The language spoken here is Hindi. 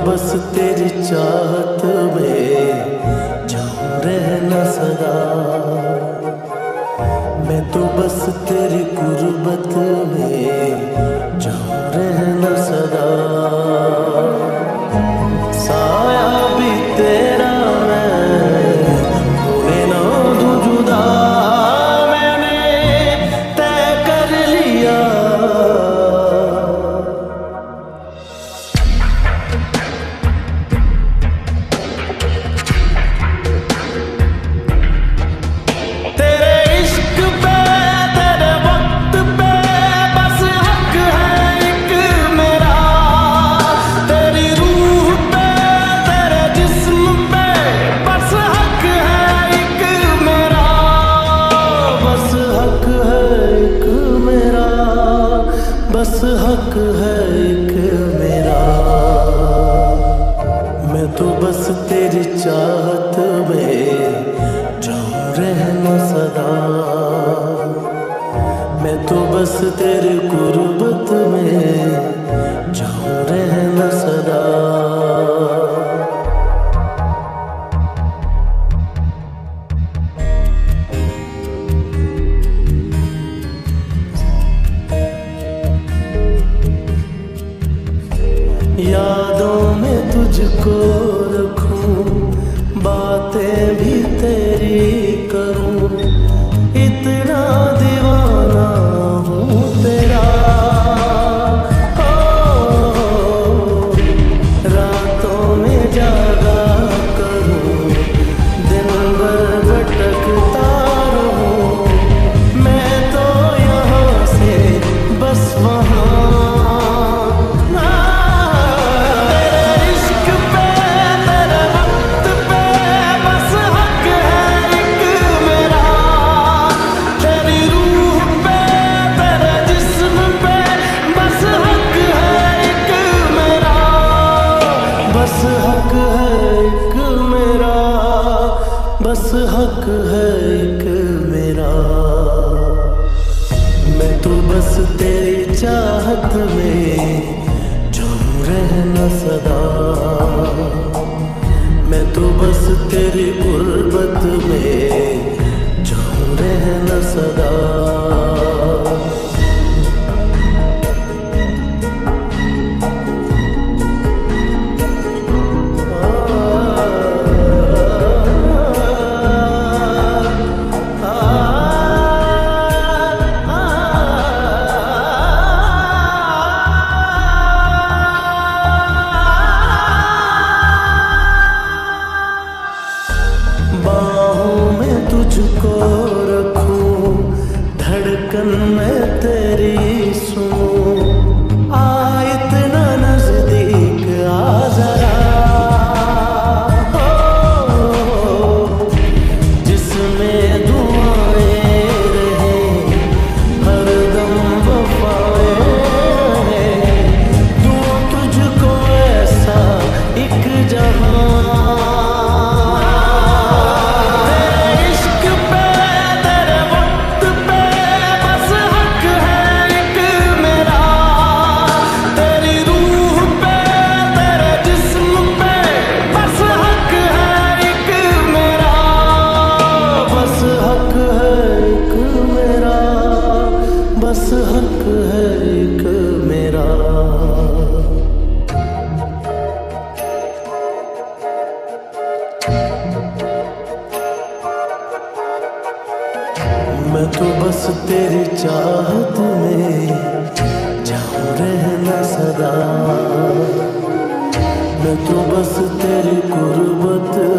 बस तेरी चाहत में जाऊं रहना सदा। मैं तो बस तेरी गुर्बत में जाऊं रहना सदा। साया भी तेरा मैं होने ना दूं जुदा, मैंने तय कर लिया। बस हक है एक मेरा, मैं तो बस तेरी चाहत में जाऊं रहना सदा। मैं तो बस तेरी गुर्बत में जाऊं रहना सदा। यादों में तुझको रखूं, बातें भी तेरी करूं, इतना दीवाना हूँ तेरा। रातों में जागा करूं, दिन भर भटकता रहूं, मैं तो यहाँ से बस वहाँ। बस हक है एक मेरा, बस हक है एक मेरा। मैं तो बस तेरी चाहत में जाऊं रहना सदा। मैं तो बस तेरी गुर्बत में जाऊं रहना सदा। बाहों में तुझको रखूं, धड़कन में तेरी सुनूं, आ इतना नजदीक आ जरा। जिसमें दुआएं रहे, हरदम वफाएं रहे, दूं तुझको ऐसा एक जहां। बस हक है एक मेरा। मैं तो बस तेरी चाहत में जाऊं रहना सदा। मैं तो बस तेरी गुर्बत